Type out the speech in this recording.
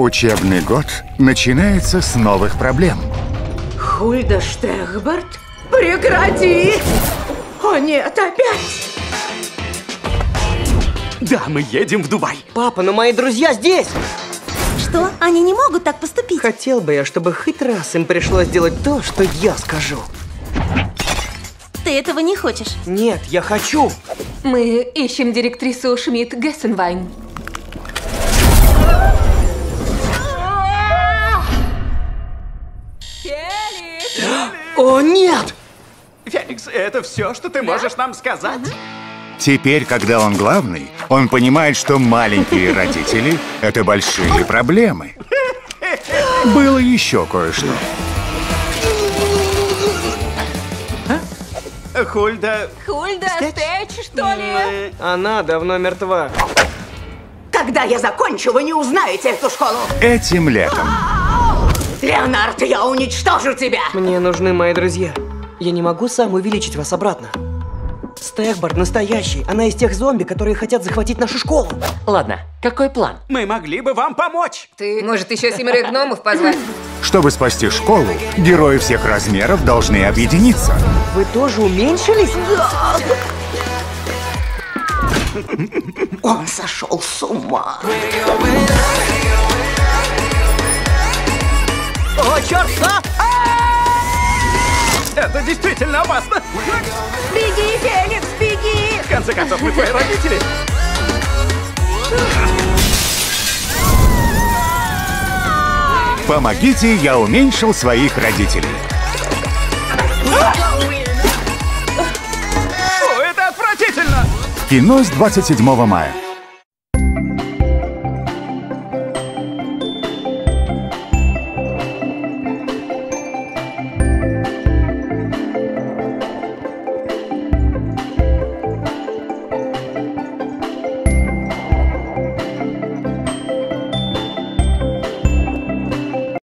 Учебный год начинается с новых проблем. Хульда Штехбарт? Прекрати! О нет, опять! Да, мы едем в Дубай. Папа, но мои друзья здесь! Что? Они не могут так поступить? Хотел бы я, чтобы хоть раз им пришлось делать то, что я скажу. Ты этого не хочешь? Нет, я хочу! Мы ищем директрису Шмидт-Гессенвайн. О, нет! Феликс, это все, что ты можешь нам сказать? Теперь, когда он главный, он понимает, что маленькие родители – это большие проблемы. Было еще кое-что. Хульда... Хульда, Стэч, что ли? Она давно мертва. Когда я закончу, вы не узнаете эту школу! Этим летом Леонард, я уничтожу тебя! Мне нужны мои друзья. Я не могу сам увеличить вас обратно. Стехбарт настоящий. Она из тех зомби, которые хотят захватить нашу школу. Ладно, какой план? Мы могли бы вам помочь. Ты, может, еще 7 гномов позвать? Чтобы спасти школу, герои всех размеров должны объединиться. Вы тоже уменьшились? Он сошел с ума. О, черт! Это действительно опасно. Беги, Феликс, беги! В конце концов, мы твои родители. Помогите, я уменьшил своих родителей. О, это отвратительно. Кино с 27 мая.